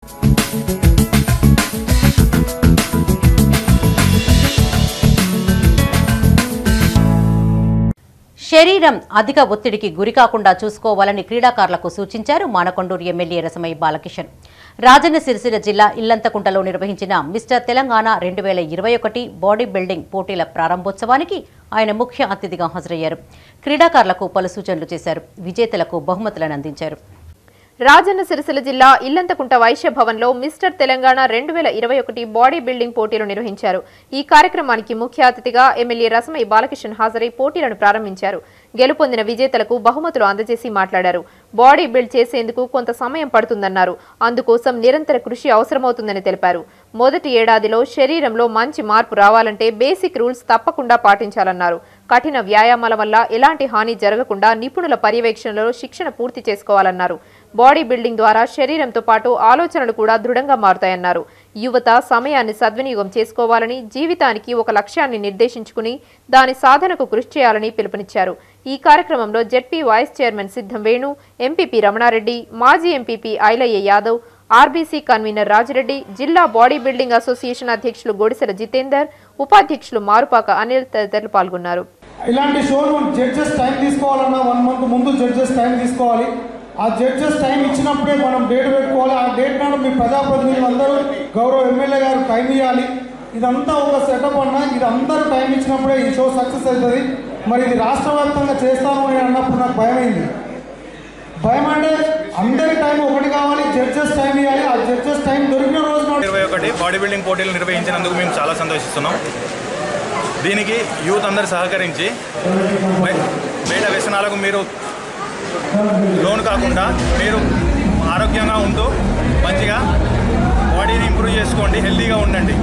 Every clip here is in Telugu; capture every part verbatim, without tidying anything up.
శరీరం అధిక ఒత్తిడికి గురికాకుండా చూసుకోవాలని క్రీడాకారులకు సూచించారు మానకొండూరు ఎమ్మెల్యే రసమయ్య బాలకిషన్. రాజన్న సిరిసిల్ల జిల్లా ఇల్లంతకుంటలో నిర్వహించిన మిస్టర్ తెలంగాణ రెండు వేల ఇరవై ఒకటి బాడీ బిల్డింగ్ పోటీల ప్రారంభోత్సవానికి ఆయన ముఖ్య అతిథిగా హాజరయ్యారు. క్రీడాకారులకు పలు సూచనలు చేశారు. విజేతలకు బహుమతులను అందించారు. రాజన్న సిరిసిల్ల జిల్లా ఇల్లంతకుంట వైశ్య భవన్లో మిస్టర్ తెలంగాణ రెండు వేల ఇరవై ఒకటి బాడీ బిల్డింగ్ పోటీలు నిర్వహించారు. ఈ కార్యక్రమానికి ముఖ్య అతిథిగా ఎమ్మెల్యే రసమయ్య బాలకిషన్ హాజరై పోటీలను ప్రారంభించారు. గెలుపొందిన విజేతలకు బహుమతులు అందజేసి మాట్లాడారు. బాడీ బిల్డ్ చేసేందుకు కొంత సమయం పడుతుందన్నారు. అందుకోసం నిరంతర కృషి అవసరమవుతుందని తెలిపారు. మొదటి ఏడాదిలో శరీరంలో మంచి మార్పు రావాలంటే బేసిక్ రూల్స్ తప్పకుండా పాటించాలన్నారు. కఠిన వ్యాయామాల వల్ల ఎలాంటి హాని జరగకుండా నిపుణుల పర్యవేక్షణలో శిక్షణ పూర్తి చేసుకోవాలన్నారు. బాడీ బిల్డింగ్ ద్వారా శరీరంతో పాటు ఆలోచనలు కూడా దృఢంగా మారుతాయన్నారు. యువత సమయాన్ని సద్వినియోగం చేసుకోవాలని, జీవితానికి ఒక లక్ష్యాన్ని నిర్దేశించుకుని దాని సాధనకు కృషి చేయాలని పిలుపునిచ్చారు. ఈ కార్యక్రమంలో జెడ్పీ వైస్ చైర్మన్ సిద్ధం వేణు, ఎంపీపీ రమణారెడ్డి, మాజీ MPP Ailaiah Yadav, RBC convener Raji Reddy, జిల్లా బాడీ బిల్డింగ్ అసోసియేషన్ అధ్యక్షులు గొడిసెల జితేందర్, ఉపాధ్యక్షులు మారుపాక అనిల్ తదితరులు పాల్గొన్నారు. ఇలాంటి షోలు జడ్జెస్ టైం తీసుకోవాలన్నా వన్ మంత్ ముందు జడ్జెస్ టైం తీసుకోవాలి. ఆ జడ్జెస్ టైం ఇచ్చినప్పుడే మనం డేట్ పెట్టుకోవాలి. ఆ డేట్ నాడు మీ ప్రజాప్రతినిధులు అందరూ గౌరవ ఎమ్మెల్యే గారు టైం ఇవ్వాలి. ఇదంతా ఒక సెటప్ అన్నా ఇది అందరూ టైం ఇచ్చినప్పుడే ఈ షో సక్సెస్ అవుతుంది. మరి ఇది రాష్ట్ర వ్యాప్తంగా చేస్తాను అని అన్నప్పుడు నాకు భయమైంది. భయం అంటే అందరి టైం ఒకటి కావాలి, జడ్జెస్ టైం ఇవ్వాలి. ఆ జడ్జెస్ టైం దొరికిన రోజు ఇరవై ఒకటి బాడీ బిల్డింగ్ పోటీలు నిర్వహించినందుకు మేము చాలా సంతోషిస్తున్నాం. దీనికి యూత్ అందరు సహకరించి బయట వ్యసనాలకు మీరు లోన్ కాకుండా మీరు ఆరోగ్యంగా ఉంటూ మంచిగా బాడీని ఇంప్రూవ్ చేసుకోండి, హెల్తీగా ఉండండి.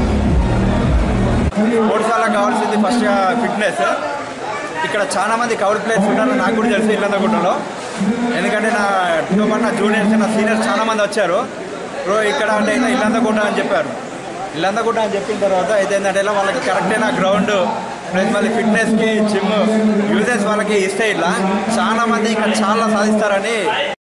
ఓడిసాలకు కావాల్సింది ఫస్ట్గా ఫిట్నెస్. ఇక్కడ చాలా మంది కవర్ ప్లేయర్స్ ఉంటారు, నాకు కూడా తెలిసి ఇల్లంతకుంటలో. ఎందుకంటే నా టూ నా జూనియర్స్ నా సీనియర్స్ చాలా మంది వచ్చారు. బ్రో ఇక్కడ అంటే అయితే ఇల్లంతకుంట అని చెప్పారు. ఇల్లంతకుంట అని చెప్పిన తర్వాత అయితే ఏంటంటే ఇలా వాళ్ళకి కరెక్ట్ అయిన గ్రౌండ్ ప్లస్ మళ్ళీ ఫిట్నెస్కి జిమ్ యూజెస్ వాళ్ళకి ఇస్తే ఇట్లా చాలా మంది ఇక్కడ చాలా సాధిస్తారని